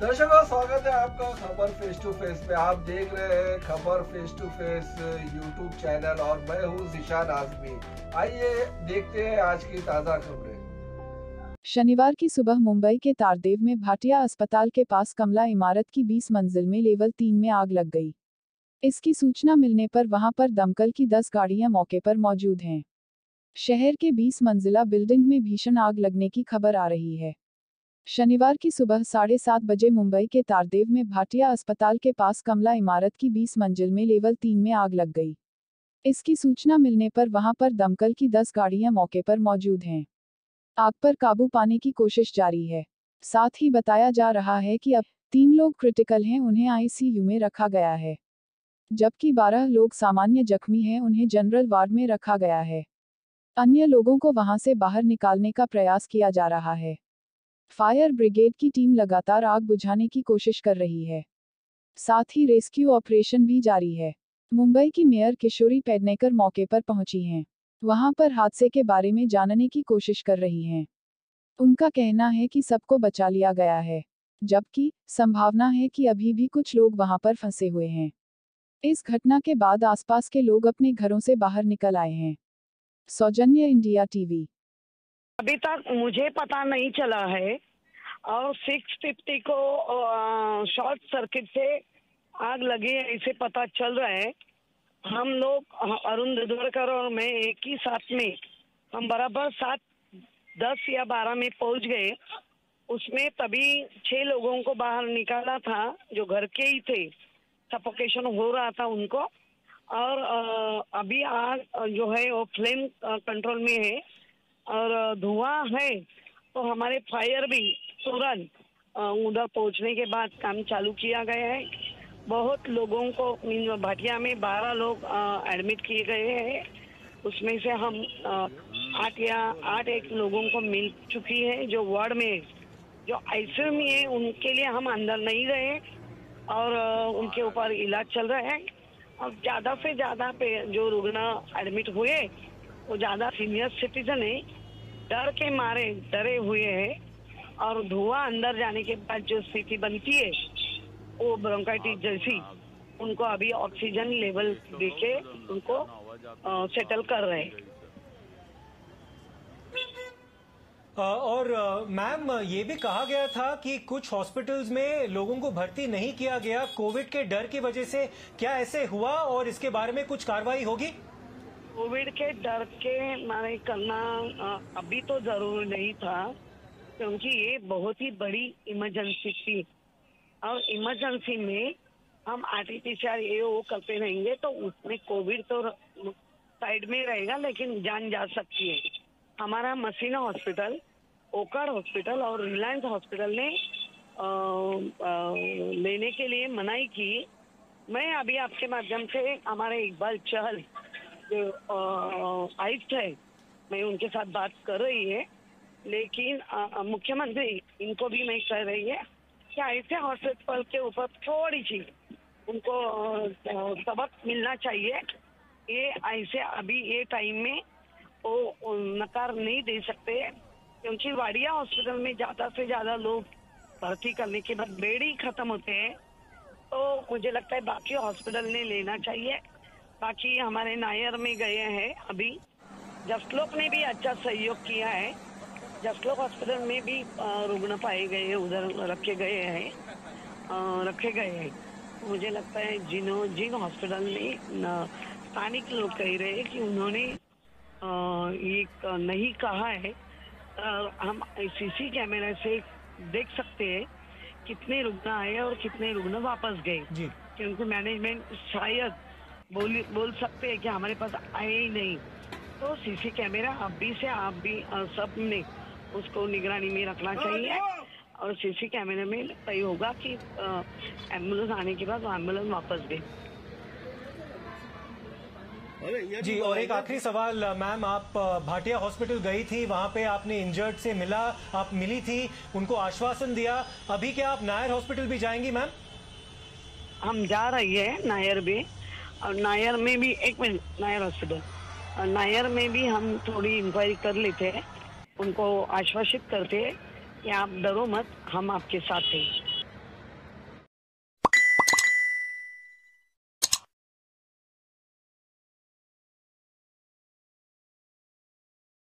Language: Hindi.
दर्शकों, स्वागत है आपका खबर फेस टू फेस में। आप देख रहे हैं खबर face to face YouTube channel और मैं हूं ज़ीशान आज़मी। आइए देखते हैं आज की ताज़ा खबरें। शनिवार की सुबह मुंबई के तारदेव में भाटिया अस्पताल के पास कमला इमारत की 20 मंजिल में लेवल 3 में आग लग गई। इसकी सूचना मिलने पर वहां पर दमकल की 10 गाड़ियां मौके पर मौजूद हैं। शहर के 20 मंजिला बिल्डिंग में भीषण आग लगने की खबर आ रही है। शनिवार की सुबह 7:30 बजे मुंबई के तारदेव में भाटिया अस्पताल के पास कमला इमारत की 20 मंजिल में लेवल 3 में आग लग गई। इसकी सूचना मिलने पर वहां पर दमकल की 10 गाड़ियां मौके पर मौजूद हैं। आग पर काबू पाने की कोशिश जारी है। साथ ही बताया जा रहा है कि अब 3 लोग क्रिटिकल हैं, उन्हें आईसीयू में रखा गया है, जबकि 12 लोग सामान्य जख्मी हैं, उन्हें जनरल वार्ड में रखा गया है। अन्य लोगों को वहां से बाहर निकालने का प्रयास किया जा रहा है। फायर ब्रिगेड की टीम लगातार आग बुझाने की कोशिश कर रही है। साथ ही रेस्क्यू ऑपरेशन भी जारी है। मुंबई की मेयर किशोरी पेडनेकर मौके पर पहुंची हैं। वहां पर हादसे के बारे में जानने की कोशिश कर रही हैं। उनका कहना है कि सबको बचा लिया गया है, जबकि संभावना है कि अभी भी कुछ लोग वहां पर फंसे हुए हैं। इस घटना के बाद आसपास के लोग अपने घरों से बाहर निकल आए हैं। सौजन्य इंडिया टीवी। अभी तक मुझे पता नहीं चला है और 650 को शॉर्ट सर्किट से आग लगी है ऐसे पता चल रहा है। हम लोग अरुण दुधवड़कर और मैं एक ही साथ में हम बराबर 7:10 या 12 में पहुंच गए। उसमें तभी 6 लोगों को बाहर निकाला था जो घर के ही थे, सफोकेशन हो रहा था उनको। और अभी आग जो है वो फ्लेम कंट्रोल में है और धुआं है, तो हमारे फायर भी तुरंत उधर पहुंचने के बाद काम चालू किया गया है। बहुत लोगों को भाटिया में 12 लोग एडमिट किए गए हैं। उसमें से हम 8 लोगों को मिल चुकी है जो वार्ड में, जो आईसीयू में है उनके लिए हम अंदर नहीं गए और उनके ऊपर इलाज चल रहा है। और ज़्यादा से ज़्यादा जो रुग्ण एडमिट हुए वो ज़्यादा सीनियर सिटीजन है, डर के मारे डरे हुए हैं और धुआं अंदर जाने के बाद जो स्थिति बनती है वो ब्रोंकाइटिस जैसी, उनको अभी ऑक्सीजन लेवल देके उनको सेटल कर रहे हैं। और मैम, ये भी कहा गया था कि कुछ हॉस्पिटल्स में लोगों को भर्ती नहीं किया गया कोविड के डर की वजह से। क्या ऐसे हुआ और इसके बारे में कुछ कार्रवाई होगी? कोविड के डर के मारे करना अभी तो जरूरी नहीं था, क्योंकि ये बहुत ही बड़ी इमरजेंसी थी और इमरजेंसी में हम आरटीपीसीआर ये वो करते रहेंगे तो उसमें कोविड तो साइड में रहेगा लेकिन जान जा सकती है। हमारा मसीना हॉस्पिटल, ओकाड़ हॉस्पिटल और रिलायंस हॉस्पिटल ने लेने के लिए मनाही की। मैं अभी आपके माध्यम से हमारे इकबाल चहल जो आयुक्त है, मैं उनके साथ बात कर रही है, लेकिन मुख्यमंत्री इनको भी मैं कह रही है कि ऐसे हॉस्पिटल के ऊपर थोड़ी सी उनको सबक मिलना चाहिए। ये ऐसे अभी ये टाइम में वो नकार नहीं दे सकते, क्योंकि वाडिया हॉस्पिटल में ज़्यादा से ज़्यादा लोग भर्ती करने के बाद बेड ही खत्म होते हैं। तो मुझे लगता है बाकी हॉस्पिटल ने लेना चाहिए। बाकी हमारे नायर में गए हैं, अभी जसलोक ने भी अच्छा सहयोग किया है। जसलोक हॉस्पिटल में भी रुग्ण पाए गए हैं, उधर रखे गए हैं। मुझे लगता है जिन हॉस्पिटल में स्थानिक लोग कह रहे हैं कि उन्होंने ये नहीं कहा है, हम सीसी कैमरे से देख सकते हैं कितने रुग्ण आए और कितने रुग्ण वापस गए, क्योंकि मैनेजमेंट शायद बोल सकते हैं कि हमारे पास आए ही नहीं। तो सीसी कैमरा अभी से आप भी सब ने उसको निगरानी में रखना चाहिए और सीसी कैमरे में तय होगा कि एम्बुलेंस आने के बाद वो एम्बुलेंस वापस गए। जी, और एक आखिरी सवाल मैम, आप भाटिया हॉस्पिटल गई थी, वहां पे आपने इंजर्ड से मिली थी, उनको आश्वासन दिया। अभी क्या आप नायर हॉस्पिटल भी जाएंगी मैम? हम जा रही है नायर भी, और नायर में भी एक मिनट, नायर हॉस्पिटल और नायर में भी हम थोड़ी इंक्वायरी कर लेते हैं, उनको आश्वासित करते हैं कि आप डरो मत, हम आपके साथ हैं।